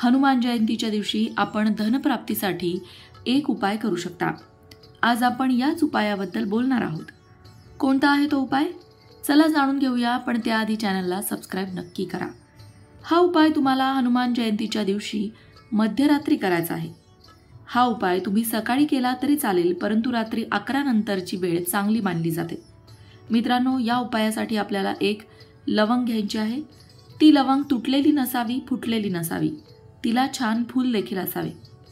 हनुमान जयंतीच्या दिवशी आपण धनप्राप्तीसाठी एक उपाय करू शकता। आज आपण याच उपायाबद्दल बोलणार आहोत। कोणता आहे तो उपाय? चला जाणून घेऊया, पण त्याआधी चॅनलला सबस्क्राइब नक्की करा। हा उपाय तुम्हाला हनुमान जयंतीच्या दिवशी मध्यरात्री करायचा आहे। हा उपाय तुम्ही सकाळी केला तरी चालेल, परंतु रात्री 11 नंतरची वेळ चांगली मानली जाते। मित्रांनो, या उपायासाठी आपल्याला एक लवंग घ्यायची आहे। ती लवंग तुटलेली नसावी, फुटलेली नसावी, तिला छान फूल देखील असावे।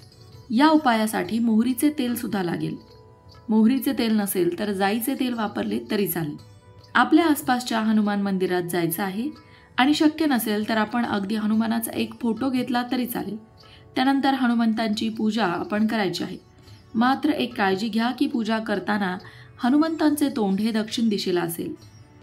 या उपायासाठी मोहरीचे तेल सुद्धा लागेल। मोहरीचे तेल नसेल तर जाईचे तेल वापरले तरी चालेल। आपल्या आसपासच्या हनुमान मंदिरात जायचं आहे आणि शक्य नसेल तर आपण अगदी हनुमानाचा एक फोटो घेतला तरी चालेल। त्यानंतर हनुमंतांची पूजा आपण करायची आहे। मात्र एक काळजी घ्या की पूजा करताना हनुमंतांचे तोंड हे दक्षिण दिशेला असेल।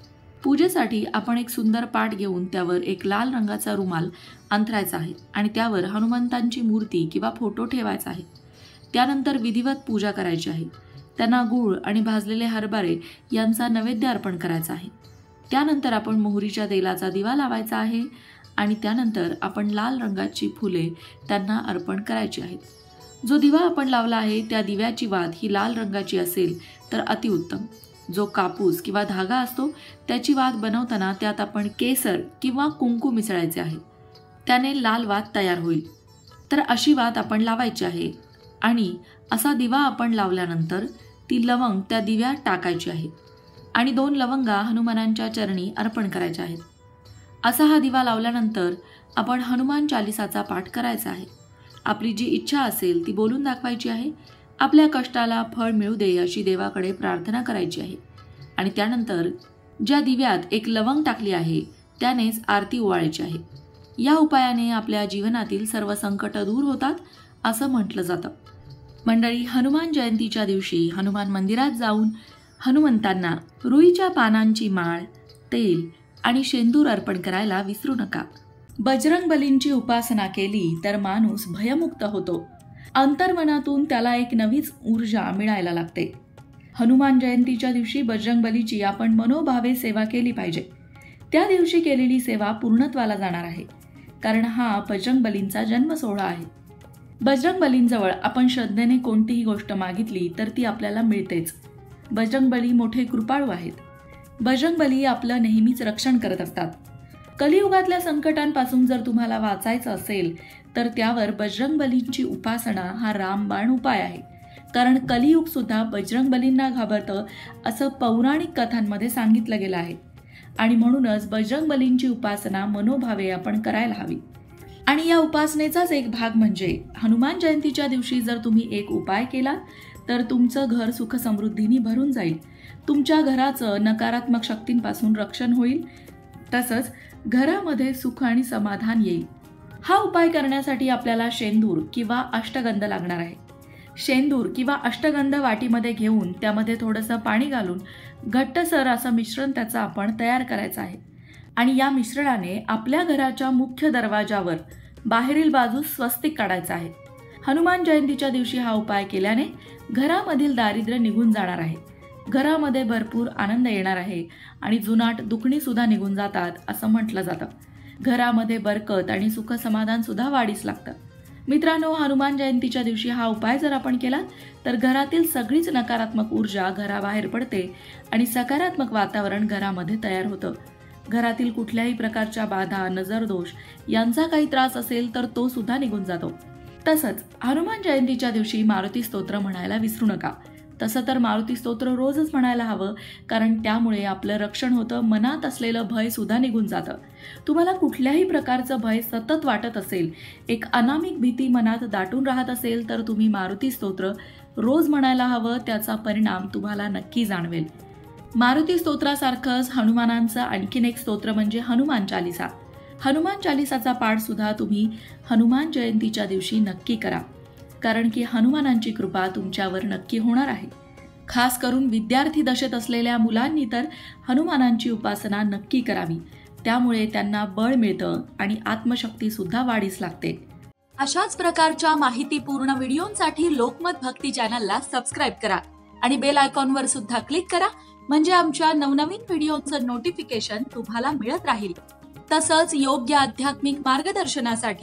पूजेसाठी आपण एक सुंदर पाट घेऊन त्यावर एक लाल रंगाचा रुमाल अंथरायचा आहे आणि त्यावर हनुमंतांची मूर्ती किंवा फोटो ठेवायचा आहे। त्यानंतर विधिवत पूजा करायची आहे। त्यांना गूळ आणि भाजलेले हरभरे यांचा नैवेद्य अर्पण करायचा आहे। त्यानंतर आपण मोहरीच्या तेलाचा दिवा लावायचा आहे आणि त्यानंतर आपण लाल रंगाची फुले त्यांना अर्पण करायची आहेत। जो दिवा आपण लावला आहे त्या दिव्याची वात ही लाल रंगाची असेल तर अतिउत्तम। जो कापूस किंवा धागा असतो त्याची वात बनवताना त्यात आपण केसर किंवा कुंकू मिसळायचे आहे, त्याने लाल वात तयार होईल। तर अशी वात आपण लावायची आहे आणि असा दिवा आपण लावल्यानंतर ती लवंग त्या दिव्यात टाकायची आहे आणि 2 लवंगा हनुमानांच्या चरणी अर्पण करायच्या आहेत। असा हा दिवा लावल्यानंतर आपण हनुमान चालीसाचा पाठ करायचा आहे। आपली जी इच्छा असेल ती बोलून दाखवायची आहे। आपल्या कष्टाला फळ मिळू दे अशी देवाकडे प्रार्थना करायची आहे आणि त्यानंतर ज्या दिव्यात एक लवंग टाकली आहे त्यानेच आरती ओवाळायची आहे। या उपायाने आपल्या जीवनातील सर्व संकट दूर होतात असं म्हटलं जातं। मंडळी, हनुमान जयंतीच्या दिवशी हनुमान मंदिरात जाऊन हनुमंतांना रुईच्या पानांची माळ, तेल आणि शेंदूर अर्पण करायला विसरू नका। बजरंगबलींची उपासना केली तर माणूस भयमुक्त होतो। अंतर्मनातून त्याला एक नवीच ऊर्जा मिळायला लागते। हनुमान जयंतीच्या दिवशी बजरंगबलीची आपण मनोभावे सेवा केली पाहिजे। त्या दिवशी केलेली सेवा पूर्णत्वाला जाणार आहे, कारण हा बजरंगबलींचा जन्म सोहळा आहे। बजरंगबलींजवळ आपण श्रद्धेने कोणतीही गोष्ट मागितली तर ती आपल्याला मिळतेच। बजरंगबली मोठे कृपाळू आहेत। बजरंगबली आपलं नेहमीच रक्षण करत असतात। कलियुगातल्या संकटांपासून जर तुम्हाला वाचायचं असेल तर त्यावर बजरंगबलींची उपासना हा रामबाण उपाय आहे, कारण कलियुग सुद्धा बजरंगबलींना घाबरतं असं पौराणिक कथांमध्ये सांगितलं गेलं आहे आणि म्हणूनच बजरंगबलींची उपासना मनोभावे आपण करायला हवी। आणि या उपासनेचाच एक भाग म्हणजे हनुमान जयंतीच्या दिवशी जर तुम्ही एक उपाय केला तर तुमचं घर सुख समृद्धीने भरून जाईल। तुमच्या घराचं नकारात्मक शक्तींपासून रक्षण होईल, तसंच घरामध्ये सुख आणि समाधान येईल। हा उपाय करण्यासाठी आपल्याला शेंदूर किंवा अष्टगंध लागणार आहे। शेंदूर किंवा अष्टगंध वाटीमध्ये घेऊन त्यामध्ये थोडंसं पाणी घालून घट्टसर असं मिश्रण त्याचं आपण तयार करायचं आहे आणि या मिश्रणाने आपल्या घराच्या मुख्य दरवाजावर बाहेरील बाजूस स्वस्तिक काढायचं आहे। हनुमान जयंतीच्या दिवशी हा उपाय केल्याने घरामधील दारिद्र्य निघून जाणार आहे, घरामध्ये भरपूर आनंद येणार आहे आणि जुनाट दुखणी सुद्धा निघून जातात असं म्हटलं जातं। घरामध्ये बरकत आणि सुख समाधान सुद्धा वाढीस लागतं। मित्रांनो, हनुमान जयंतीच्या दिवशी हा उपाय जर आपण केला तर घरातील सगळीच नकारात्मक ऊर्जा घराबाहेर पडते आणि सकारात्मक वातावरण घरामध्ये तयार होतं। घरातील कुठल्याही प्रकारच्या बाधा, नजरदोष यांचा काही त्रास असेल तर तो सुद्धा निघून जातो। तसंच हनुमान जयंतीच्या दिवशी मारुती स्तोत्र म्हणायला विसरू नका। तसं तर मारुती स्तोत्र रोजच म्हणायला हवं, कारण त्यामुळे आपलं रक्षण होतं, मनात असलेलं भय सुद्धा निघून जातं। तुम्हाला कुठल्याही प्रकारचं भय सतत वाटत असेल, एक अनामिक भीती मनात दाटून राहत असेल तर तुम्ही मारुती स्तोत्र रोज म्हणायला हवं, त्याचा परिणाम तुम्हाला नक्की जाणवेल। मारुती स्तोत्रासारखंच हनुमानांचं आणखीन एक स्तोत्र म्हणजे हनुमान चालीसा। हनुमान चालीसाचा पाठ सुद्धा तुम्ही हनुमान जयंतीच्या दिवशी नक्की करा, कारण की हनुमानांची कृपा तुमच्यावर नक्की होणार आहे। खास करून विद्यार्थी दशेत असलेल्या मुलांनी तर हनुमानांची उपासना नक्की करावी, त्यामुळे त्यांना बळ मिळतं आणि आत्मशक्ती सुद्धा वाढीस लागते। अशाच प्रकारच्या माहितीपूर्ण व्हिडिओंसाठी लोकमत भक्ती चॅनलला सबस्क्राइब करा आणि बेल आयकॉनवर सुद्धा क्लिक करा, म्हणजे आमच्या नवनवीन व्हिडिओचं नोटिफिकेशन तुम्हाला मिळत राहील। तसंच योग्य आध्यात्मिक मार्गदर्शनासाठी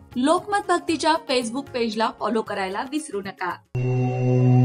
लोकमत भक्तीच्या फेसबुक पेजला फॉलो करायला विसरू नका.